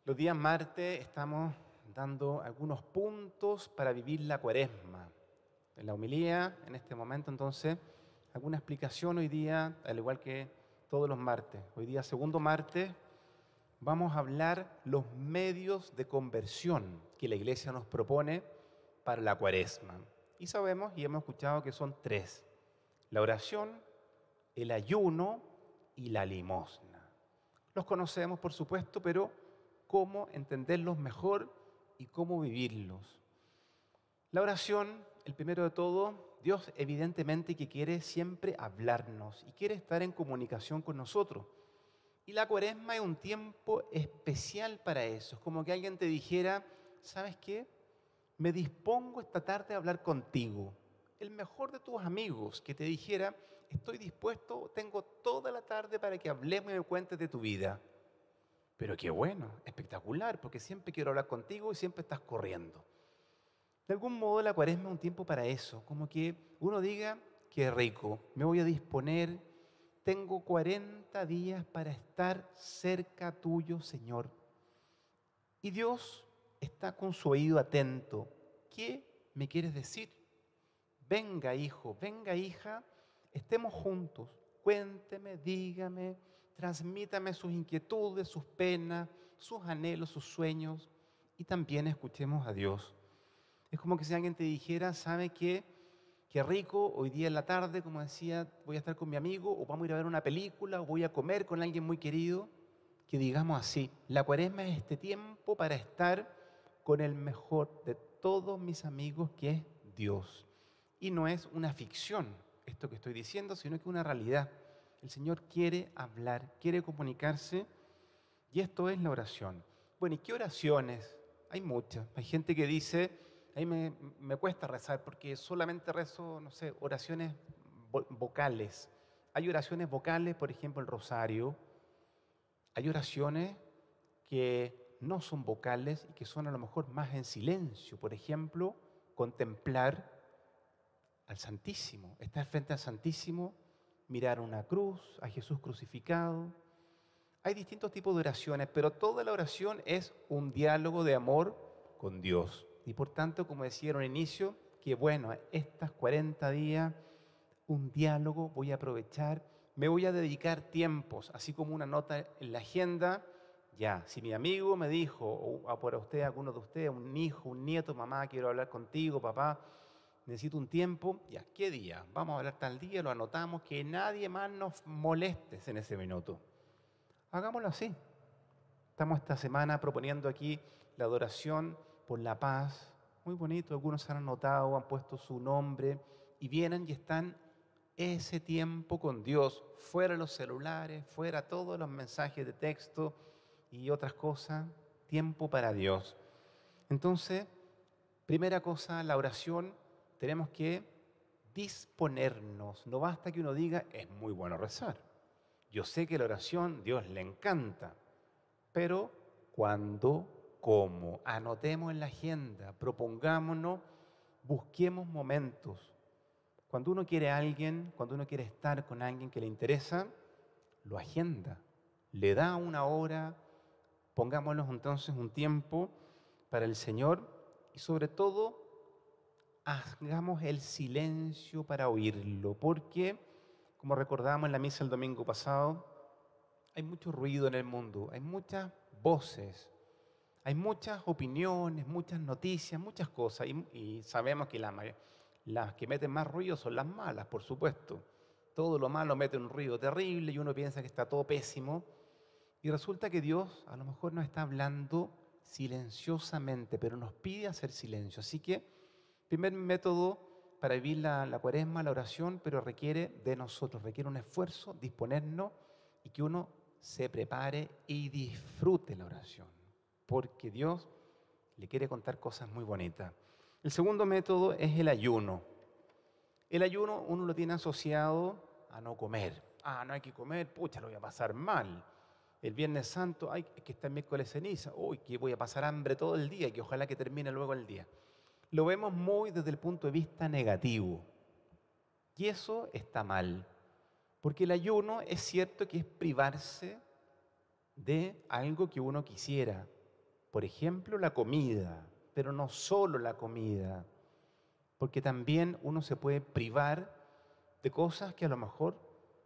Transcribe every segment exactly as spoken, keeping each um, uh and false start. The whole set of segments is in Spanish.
Los días martes estamos dando algunos puntos para vivir la Cuaresma. En la homilía, en este momento, entonces, alguna explicación hoy día, al igual que todos los martes. Hoy día, segundo martes, vamos a hablar los medios de conversión que la Iglesia nos propone para la Cuaresma. Y sabemos y hemos escuchado que son tres: la oración, el ayuno y la limosna. Los conocemos, por supuesto, pero cómo entenderlos mejor y cómo vivirlos. La oración, el primero de todo, Dios evidentemente que quiere siempre hablarnos y quiere estar en comunicación con nosotros. Y la Cuaresma es un tiempo especial para eso. Es como que alguien te dijera, ¿sabes qué? Me dispongo esta tarde a hablar contigo. El mejor de tus amigos que te dijera, estoy dispuesto, tengo toda la tarde para que hablemos y me cuentes de tu vida. Pero qué bueno, espectacular, porque siempre quiero hablar contigo y siempre estás corriendo. De algún modo la Cuaresma es un tiempo para eso, como que uno diga, qué rico, me voy a disponer, tengo cuarenta días para estar cerca tuyo, Señor. Y Dios está con su oído atento. ¿Qué me quieres decir? Venga, hijo, venga, hija, estemos juntos. Cuénteme, dígame, transmítame sus inquietudes, sus penas, sus anhelos, sus sueños, y también escuchemos a Dios. Es como que si alguien te dijera, ¿sabe qué? Qué rico, hoy día en la tarde, como decía, voy a estar con mi amigo, o vamos a ir a ver una película, o voy a comer con alguien muy querido. Que digamos así, la Cuaresma es este tiempo para estar con el mejor de todos mis amigos, que es Dios. Y no es una ficción esto que estoy diciendo, sino que es una realidad. El Señor quiere hablar, quiere comunicarse, y esto es la oración. Bueno, ¿y qué oraciones? Hay muchas. Hay gente que dice, a mí me, me cuesta rezar porque solamente rezo, no sé, oraciones vo- vocales. Hay oraciones vocales, por ejemplo, el rosario. Hay oraciones que no son vocales y que son a lo mejor más en silencio. Por ejemplo, contemplar al Santísimo, estar frente al Santísimo, mirar una cruz, a Jesús crucificado. Hay distintos tipos de oraciones, pero toda la oración es un diálogo de amor con Dios. Y por tanto, como decía en un inicio, que bueno, estas cuarenta días, un diálogo, voy a aprovechar, me voy a dedicar tiempos, así como una nota en la agenda. Ya, si mi amigo me dijo, o a por usted, alguno de ustedes, un hijo, un nieto, mamá, quiero hablar contigo, papá, necesito un tiempo, ya, ¿qué día? Vamos a hablar tal día, lo anotamos, que nadie más nos moleste en ese minuto. Hagámoslo así. Estamos esta semana proponiendo aquí la adoración por la paz. Muy bonito, algunos se han anotado, han puesto su nombre y vienen y están ese tiempo con Dios, fuera los celulares, fuera todos los mensajes de texto y otras cosas, tiempo para Dios. Entonces, primera cosa, la oración, tenemos que disponernos. No basta que uno diga, es muy bueno rezar. Yo sé que la oración, Dios le encanta, pero cuando, cómo, anotemos en la agenda, propongámonos, busquemos momentos. Cuando uno quiere a alguien, cuando uno quiere estar con alguien que le interesa, lo agenda, le da una hora, pongámonos entonces un tiempo para el Señor y sobre todo hagamos el silencio para oírlo, porque como recordamos en la misa el domingo pasado, hay mucho ruido en el mundo, hay muchas voces, hay muchas opiniones, muchas noticias, muchas cosas, y, y sabemos que la ma- las que meten más ruido son las malas, por supuesto. Todo lo malo mete un ruido terrible y uno piensa que está todo pésimo, y resulta que Dios a lo mejor nos está hablando silenciosamente, pero nos pide hacer silencio. Así que, primer método para vivir la, la Cuaresma, la oración, pero requiere de nosotros, requiere un esfuerzo, disponernos y que uno se prepare y disfrute la oración, porque Dios le quiere contar cosas muy bonitas. El segundo método es el ayuno. El ayuno uno lo tiene asociado a no comer. Ah, no hay que comer, pucha, lo voy a pasar mal. El Viernes Santo, ay, es que está el miércoles ceniza, uy, que voy a pasar hambre todo el día, que ojalá que termine luego el día. Lo vemos muy desde el punto de vista negativo. Y eso está mal, porque el ayuno es cierto que es privarse de algo que uno quisiera. por ejemplo, la comida, pero no solo la comida, porque también uno se puede privar de cosas que a lo mejor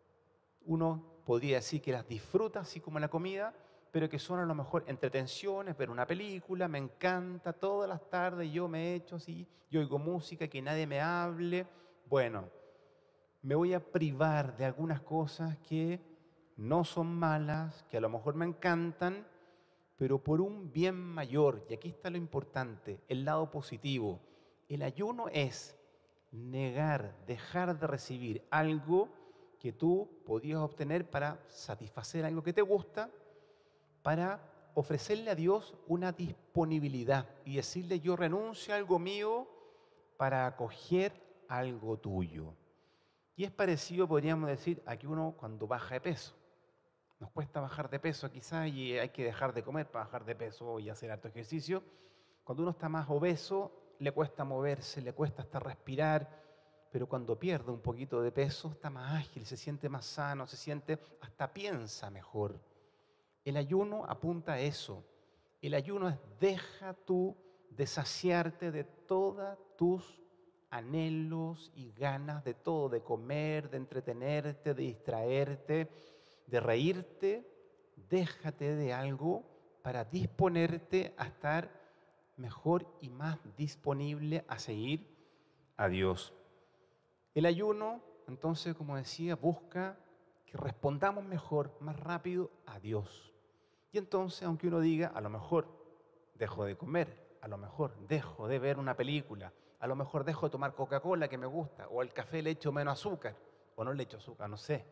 uno podría decir que las disfruta así como la comida, pero que son a lo mejor entretenciones, ver una película, me encanta, todas las tardes yo me echo así, yo oigo música, que nadie me hable. Bueno, me voy a privar de algunas cosas que no son malas, que a lo mejor me encantan, pero por un bien mayor. Y aquí está lo importante, el lado positivo. El ayuno es negar, dejar de recibir algo que tú podías obtener para satisfacer algo que te gusta, para ofrecerle a Dios una disponibilidad y decirle: yo renuncio a algo mío para acoger algo tuyo. Y es parecido, podríamos decir, a que uno cuando baja de peso. Nos cuesta bajar de peso quizás y hay que dejar de comer para bajar de peso y hacer harto ejercicio. Cuando uno está más obeso, le cuesta moverse, le cuesta hasta respirar, pero cuando pierde un poquito de peso está más ágil, se siente más sano, se siente, hasta piensa mejor. El ayuno apunta a eso. El ayuno es: deja tú de saciarte de todas tus anhelos y ganas de todo, de comer, de entretenerte, de distraerte, de reírte. Déjate de algo para disponerte a estar mejor y más disponible a seguir a Dios. El ayuno, entonces, como decía, busca que respondamos mejor, más rápido a Dios. Y entonces, aunque uno diga, a lo mejor dejo de comer, a lo mejor dejo de ver una película, a lo mejor dejo de tomar Coca-Cola que me gusta, o al café le echo menos azúcar, o no le echo azúcar, no sé.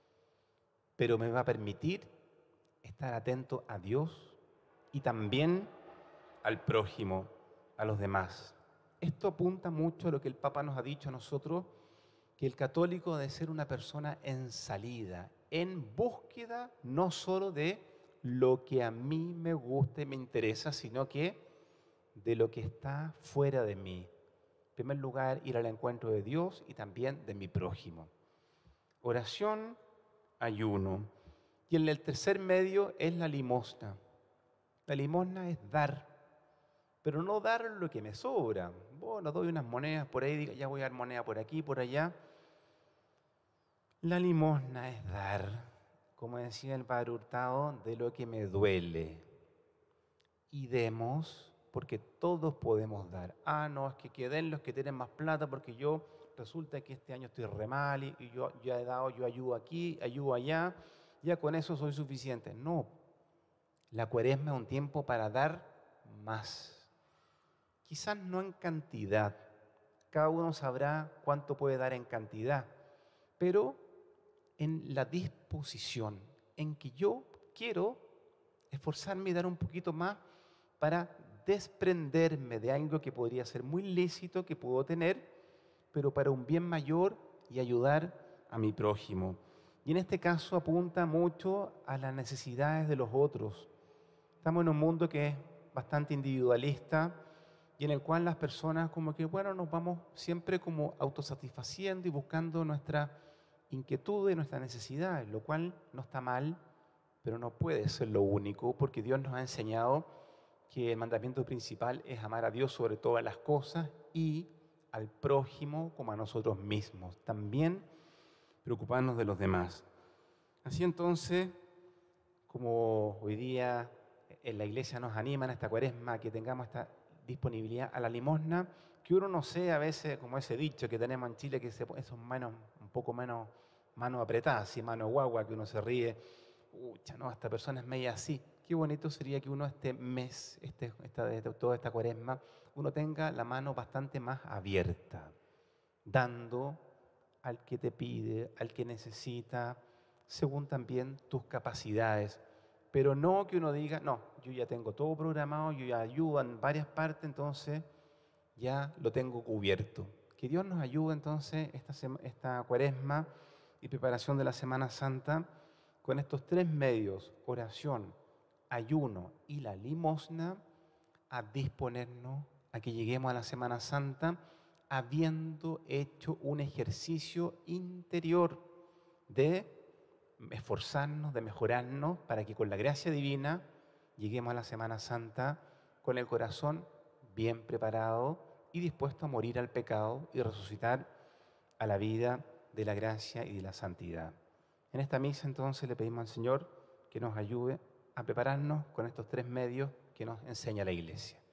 Pero me va a permitir estar atento a Dios y también al prójimo, a los demás. Esto apunta mucho a lo que el Papa nos ha dicho a nosotros, que el católico debe ser una persona en salida, en búsqueda no solo de lo que a mí me gusta y me interesa, sino que de lo que está fuera de mí. En primer lugar, ir al encuentro de Dios y también de mi prójimo. Oración, ayuno. Y en el tercer medio es la limosna. La limosna es dar, pero no dar lo que me sobra. Bueno, doy unas monedas por ahí, diga, ya voy a dar moneda por aquí, por allá. La limosna es dar, como decía el Padre Hurtado, de lo que me duele. Y demos, porque todos podemos dar. Ah, no, es que queden los que tienen más plata, porque yo resulta que este año estoy re mal y yo ya he dado, yo ayudo aquí, ayudo allá, ya con eso soy suficiente. No, la Cuaresma es un tiempo para dar más. Quizás no en cantidad, cada uno sabrá cuánto puede dar en cantidad, pero en la disposición, en que yo quiero esforzarme y dar un poquito más para desprenderme de algo que podría ser muy lícito, que puedo tener, pero para un bien mayor y ayudar a mi prójimo. Y en este caso apunta mucho a las necesidades de los otros. Estamos en un mundo que es bastante individualista y en el cual las personas como que, bueno, nos vamos siempre como autosatisfaciendo y buscando nuestra inquietud y nuestras necesidades, lo cual no está mal, pero no puede ser lo único, porque Dios nos ha enseñado que el mandamiento principal es amar a Dios sobre todas las cosas y al prójimo como a nosotros mismos. También preocuparnos de los demás. Así entonces, como hoy día en la iglesia nos animan a esta Cuaresma, que tengamos esta disponibilidad a la limosna, que uno no sea a veces como ese dicho que tenemos en Chile, que se pone esos manos un poco menos manos apretadas, así mano guagua, que uno se ríe. Ucha, no, esta persona es media así. Qué bonito sería que uno este mes, este, esta, este, toda esta Cuaresma, uno tenga la mano bastante más abierta, dando al que te pide, al que necesita, según también tus capacidades. Pero no que uno diga, no, yo ya tengo todo programado, yo ya ayudo en varias partes, entonces ya lo tengo cubierto. Que Dios nos ayude entonces esta, esta Cuaresma y preparación de la Semana Santa con estos tres medios, oración, ayuno y la limosna, a disponernos a que lleguemos a la Semana Santa habiendo hecho un ejercicio interior de esforzarnos, de mejorarnos, para que con la gracia divina lleguemos a la Semana Santa con el corazón bien preparado y dispuesto a morir al pecado y resucitar a la vida de la gracia y de la santidad. En esta misa entonces le pedimos al Señor que nos ayude a prepararnos con estos tres medios que nos enseña la Iglesia.